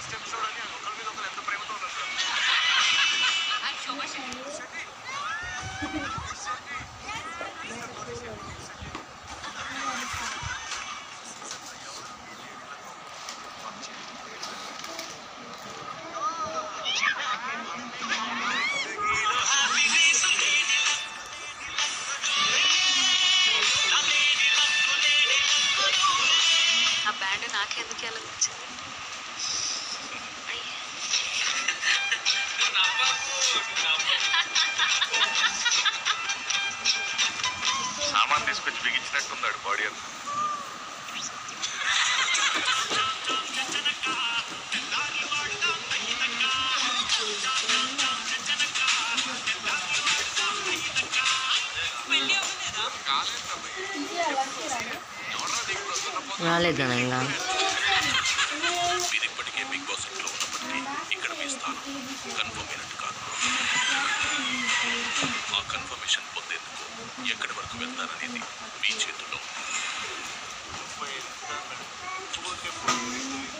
ఆ బ్యాండ్ నాకెందుకు ఎలా వచ్చింది? సామాన్ తీసుకొచ్చి బిగించినట్టున్నాడు బాడీ అంతా. రాలేదనా ఇంకా? మీరు ఇప్పటికే బిగ్ బాస్ ఇంట్లో ఉన్నప్పటికీ ఇక్కడ మీ స్థానం కన్ఫర్మ్ అయినట్టు కాదు. ఆ కన్ఫర్మేషన్ పొందేందుకు ఎక్కడి వరకు వెళ్తారనేది మీ చేతుల్లో ఉంది.